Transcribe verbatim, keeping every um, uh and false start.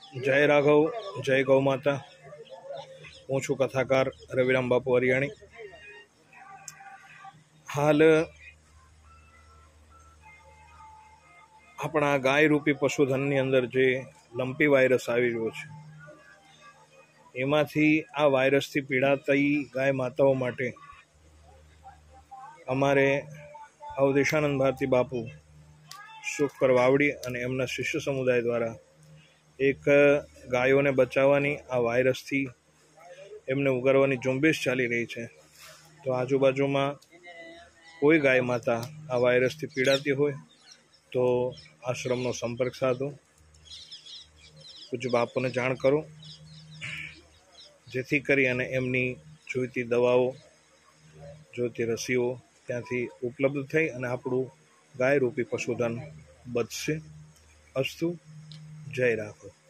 जय राघव, जय गौ माता। हूँ छुं कथाकार रविराम बापू हरियाणी। हाल अपना गाय रूपी पशुधन अंदर जे लंपी वायरस आई रह्यो छे एमांथी आ वायरस थी पीड़ाती गाय माताओं माटे अमारे अवधेशानंद भारती बापू सुखकर वावड़ी अने एमना शिष्य समुदाय द्वारा एक गायों ने बचाववानी आ वायरस थी एमने उगारवानी झुंबेश चाली रही है। तो आजूबाजू में कोई गाय माता आ वायरस थी पीड़ाती हो तो आश्रमनो संपर्क साधो, कुछ बापू ने जाण करो जेथी करी अने एमनी जोईती दवाओ जोईती रसीओ त्यांथी उपलब्ध थई अने आपणुं गाय रूपी पशुधन बचशे। अस्तु। जय राघव।